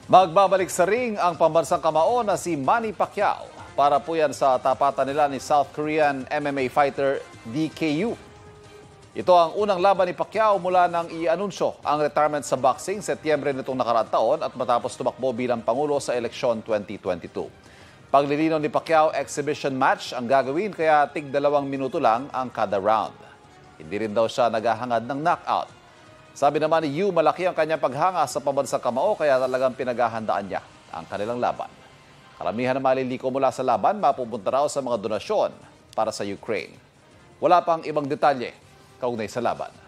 Magbabalik sa ring ang pambansang kamao na si Manny Pacquiao para po yan sa tapatan nila ni South Korean MMA fighter Dk Yoo. Ito ang unang laban ni Pacquiao mula nang i-anunsyo ang retirement sa boxing Setyembre nitong nakaraang taon at matapos tumakbo bilang Pangulo sa eleksyon 2022. Paglilinaw ni Pacquiao, exhibition match ang gagawin kaya tig 2 minuto lang ang kada round. Hindi rin daw siya naghahangad ng knockout. Sabi naman ni Yoo, malaki ang kanyang paghanga sa pambansang kamao kaya talagang pinaghahandaan niya ang kanilang laban. Karamihan na maliliko mula sa laban mapupunta raw sa mga donasyon para sa Ukraine. Wala pang ibang detalye kaugnay sa laban.